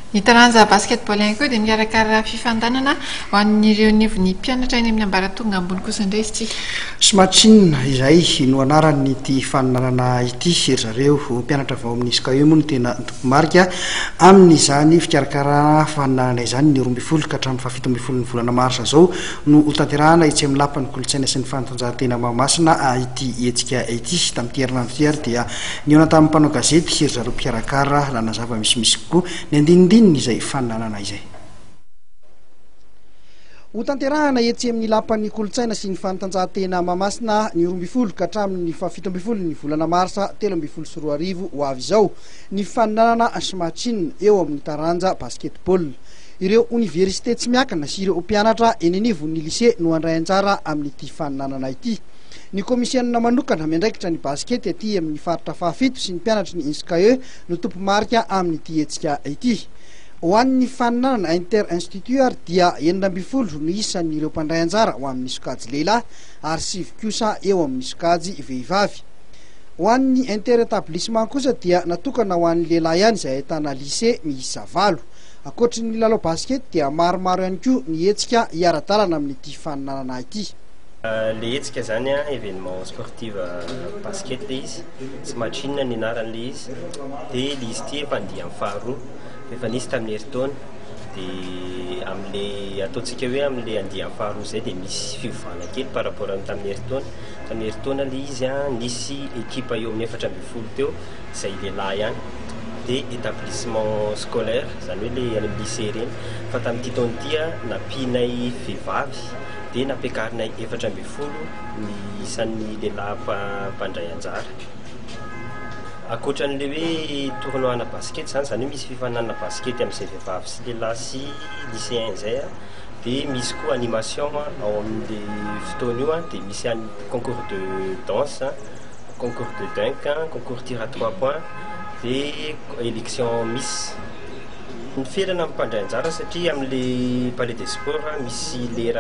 Ny taranja basketball ihany koa dia mikarakara fifandanana ho an'ireo ny mpianatra eny amin'ny ambaratonga ambony kosa indray izy ity. Smatchine izay no anarany ity faninanana ity ry zareo mpianatra vao amin'ny SKE moa no tena marika amin'izany fikarakarana faninanana izany ny 12 ka hatramin'ny 17 ny volana marsa zao no tanterahana itsy amin'ny lapan'ny kolotsaina sy ny fanatanjahantena Mahamasina ity hetsika ity. Tamin'ity herinandro ity ary dia niona tamin'ny mpanao gazety ry zareo mpikarakara nanazava misimisy kokoa ny andinindininy izay faninanana izay. Ho tanterahana etsy amin'ny lapan'ny kolotsaina sy ny fanatanjahantena Mahamasina ny 12 ka hatramin'ny 17 ny volana marsa 2024 ho avy izao ny faninanana Smatchine eo amin'ny taranja basketball. Ireo université tsy miakana sy ireo mpianatra eny anivon'ny lycée no handray anjara amin'ity faninanana ity. Ny komisianina manokana miandraikitra ny basket aty amin'ny faritra fahafito sy ny mpianatry ny SKE no tompo marika amin'ity hetsika ity. Ho an'ny faninanana inter-institut ary dia 12 no isan'ireo mpandray anjara ho amin'ny sokajy lehilahy ary 7 kosa eo amin'ny sokajy vehivavy. Ho an'ny inter-établissement kosa dia natokana ho an'ny lehilahy ihany izay ahitana lycée miisa 8. Ankoatry ny lalao basket dia maromaro ihany koa ny hetsika hiara-dalana amin'ity faninanana ity. Le hetsika zany événement sportif basket le izy, Smatchine ny anaran'le izy, dia le izy ity efa andiha amin'ny faharoa efa nisy tamin'ny herintaona dia amin'le ataontsika hoe amin'le andiha amin'ny faharoa zay dia misy fivavahana kely par rapport amin'ny tamin'ny herintaona. Tamin'ny herintaona le izy nisy équipe eo amin'ny 420 teo izay lehilahy ihany dia établissement scolaire zany hoe le any amin'ny lycée reny, fa tamin'ity taona ity nampianay vehivavy dia nampiakarinay 420 ny isan'ny lehilahy mpandray anjara. Ankoatran'le hoe tournoina basket zany hoe misy fifanana basket amin'izay vehivavy sy lehilahy sy lycéen zay dia misy koa animation ao amin'le fotoana io dia misy concours de danse, concours de dunk, concours tir à 3 points dia élection miss. Ny ferana amin'ny mpandray anjara satria amin'le palais des sports misy lera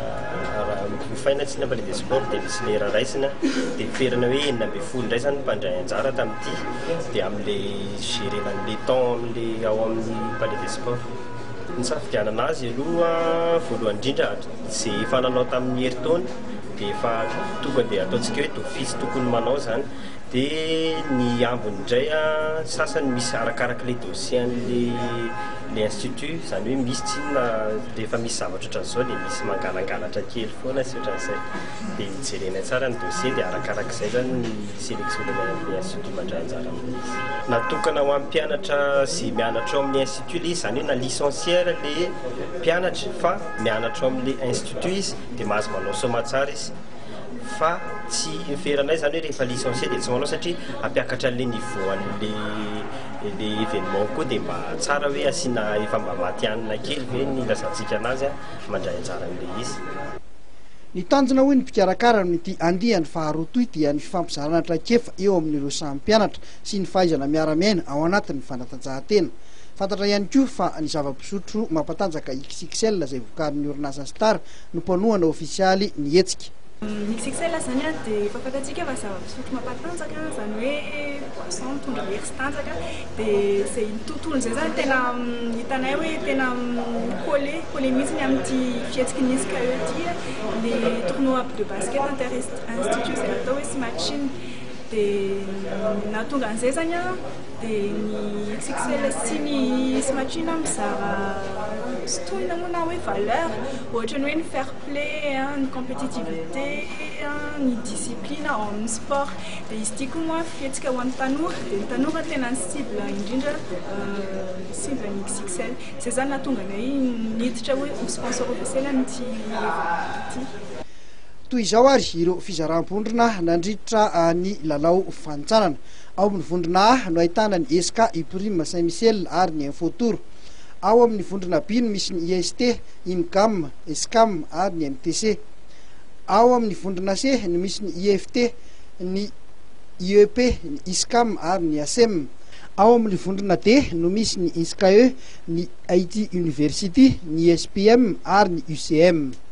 mifaina tsy na palais des sports dia misy lera raisina dia ferana hoe 12 indray zany mpandray anjara tamin'ity dia amin'le gérenan'le temps amin'le ao amin'ny palais des sports. Ny safidianana azy aloha voalohany indrindra izay efa nanao tamin'ny herintaona dia efa tonga dia ataontsika hoe d'office tokony manao zany. Dia ny ambiny indray sasany misy arakaraka le dossier le institut zany hoe misy tsinona dia efa misy zavatra ohatran'izao dia misy mangalangalatra kely foana sy ohatran'izay dia mijerena tsara ny dossier dia arakarak'izay zany ny sélection le institut mandray anjara amin'izy. Natokana ho amin'ny mpianatra izay mianatra ao amin'ny institut le izy zany hoe na licenciaire le mpianatra fa mianatra ao amin'le institut izy dia mahazo manao somatsara izy. Fa tsy feranay zany hoe rehefa licencié dia tsy manao satria ampiakatra an'le niveau an'le événement koa dia mba tsara hoe asiana efa mba matianina kely hoe ny lazantsika anazy mandray anjara amin'le izy. Ny tanjona hoy ny mpikarakara amin'ity andiany faharoa toy dia ny fifampizarana traikefa eo amin'ireo samy mpianatra sy ny fahaizana miara-miaina ao anatin'ny fanatanjahantena. Fantatra ihany koa fa ny zava-pisotro mampatanjaka XXL izay vokarin'ny orinasa Star no mpanohana ofisialy ny hetsika. XXL zany dia efa fantatsika fa zava-pisotro mampatanjaka zany hoe boisson mitondra hery tanjaka dia izay tontolo izay zany tena hitanay hoe tena collé mihitsy amin'ity fihetsiky ny SKE ity le tournoi de basket inter-institut izay atao hoe Smatchine. Dia nahatonga an'izay zany dia ny XXL sy ny Smatchine mizara sotonina moa na hoe valeur ohatra ny hoe ny fair play, ny compétitivité, ny discipline ao amin'ny sport. Dia izy ity koa moa fihetsika ho an'ny tanora dia ny tanora tena ny cible indrindra cible ny XXL. Izay zany nahatonga anay niditra hoe sponsor officiel amin'ity ity. Toy izao ary ireo fizaram-bondrona nandritra ny lalao fanitsanana ao amin'ny vondrona A no ahitana ny SK Iprime Saint-Michel ary ny Infotour. Ao amin'ny vondrona B no misy ny IST, INGAM, ESCAM ary ny MTC. Ao amin'ny vondrona C no misy ny IFT, ny IEP, ny ISCAM ary ny ASEM. Ao amin'ny vondrona D no misy ny SKE, ny IT University, ny SPM ary ny UCM.